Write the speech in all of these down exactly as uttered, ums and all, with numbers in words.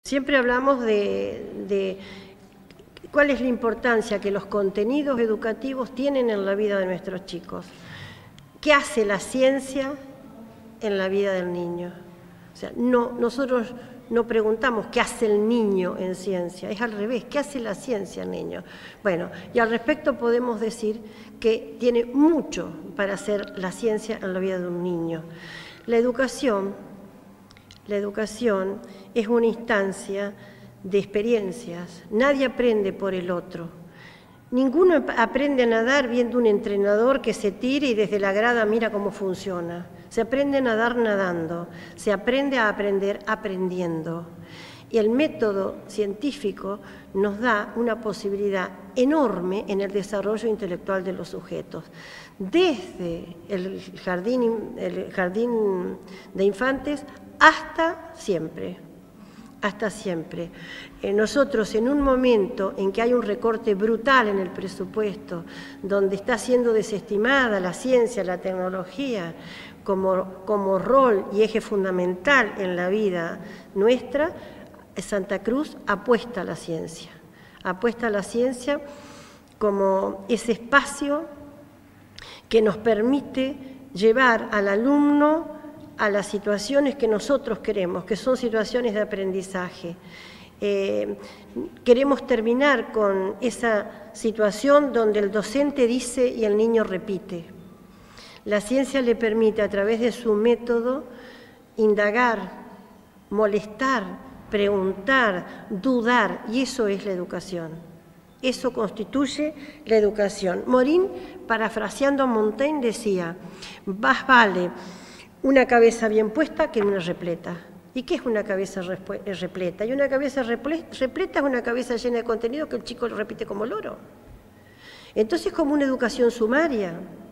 Siempre hablamos de, de cuál es la importancia que los contenidos educativos tienen en la vida de nuestros chicos. ¿Qué hace la ciencia en la vida del niño? O sea, no, nosotros no preguntamos qué hace el niño en ciencia, es al revés, ¿qué hace la ciencia el niño? Bueno, y al respecto podemos decir que tiene mucho para hacer la ciencia en la vida de un niño. La educación, la educación es una instancia de experiencias, nadie aprende por el otro. Ninguno aprende a nadar viendo un entrenador que se tire y desde la grada mira cómo funciona. Se aprende a nadar nadando, se aprende a aprender aprendiendo. Y el método científico nos da una posibilidad enorme en el desarrollo intelectual de los sujetos. Desde el jardín, el jardín de infantes hasta siempre. Hasta siempre. Eh, nosotros en un momento en que hay un recorte brutal en el presupuesto, donde está siendo desestimada la ciencia, la tecnología, como, como rol y eje fundamental en la vida nuestra, Santa Cruz apuesta a la ciencia. Apuesta a la ciencia como ese espacio que nos permite llevar al alumno a las situaciones que nosotros queremos, que son situaciones de aprendizaje. Eh, queremos terminar con esa situación donde el docente dice y el niño repite. La ciencia le permite, a través de su método, indagar, molestar, preguntar, dudar, y eso es la educación. Eso constituye la educación. Morin, parafraseando a Montaigne, decía, más vale una cabeza bien puesta que una repleta. ¿Y qué es una cabeza repleta? Y una cabeza repleta es una cabeza llena de contenido que el chico lo repite como loro. Entonces, como una educación sumaria,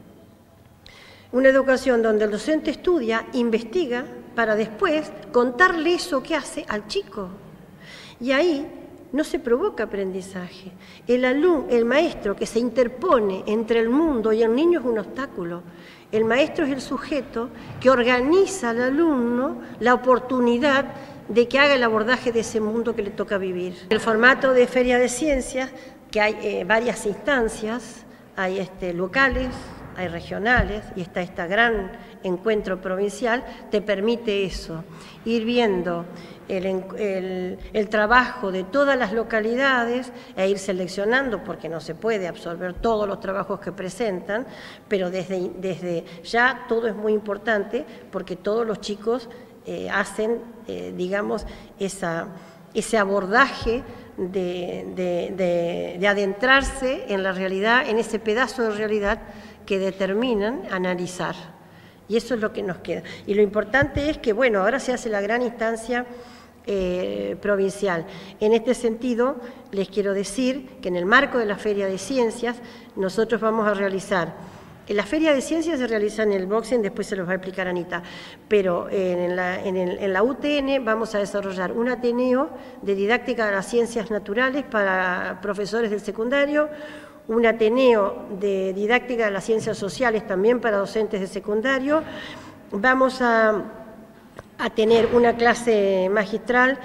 una educación donde el docente estudia, investiga, para después contarle eso que hace al chico. Y ahí no se provoca aprendizaje. El alumno, el maestro que se interpone entre el mundo y el niño es un obstáculo. El maestro es el sujeto que organiza al alumno la oportunidad de que haga el abordaje de ese mundo que le toca vivir. El formato de Feria de Ciencias, que hay eh, varias instancias, hay este, locales, hay regionales, y está este gran encuentro provincial, te permite eso, ir viendo el, el, el trabajo de todas las localidades e ir seleccionando, porque no se puede absorber todos los trabajos que presentan, pero desde, desde ya todo es muy importante, porque todos los chicos eh, hacen, eh, digamos, esa, ese abordaje de, de, de, de adentrarse en la realidad, en ese pedazo de realidad que determinan analizar. Y eso es lo que nos queda. Y lo importante es que, bueno, ahora se hace la gran instancia eh, provincial. En este sentido, les quiero decir que en el marco de la Feria de Ciencias, nosotros vamos a realizar, en la Feria de Ciencias se realiza en el boxing, después se los va a explicar Anita, pero en la, en, el, en la U T N vamos a desarrollar un Ateneo de didáctica de las ciencias naturales para profesores del secundario, un Ateneo de didáctica de las ciencias sociales también para docentes de secundario. Vamos a, a tener una clase magistral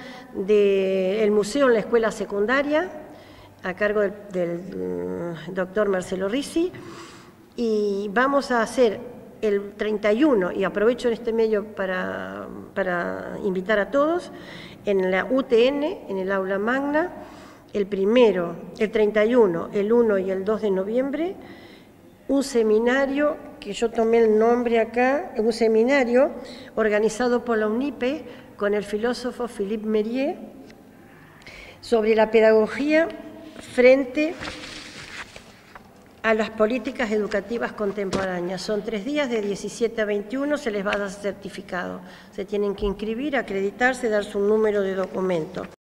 del museo en la escuela secundaria, a cargo del, del doctor Marcelo Risi, y vamos a hacer el treinta y uno, y aprovecho en este medio para, para invitar a todos, en la U T N, en el aula magna, el primero, el treinta y uno, el uno y el dos de noviembre, un seminario, que yo tomé el nombre acá, un seminario organizado por la UNIPE con el filósofo Philippe Mérier sobre la pedagogía frente a las políticas educativas contemporáneas. Son tres días de diecisiete a veintiuno, se les va a dar certificado. Se tienen que inscribir, acreditarse, dar su número de documento.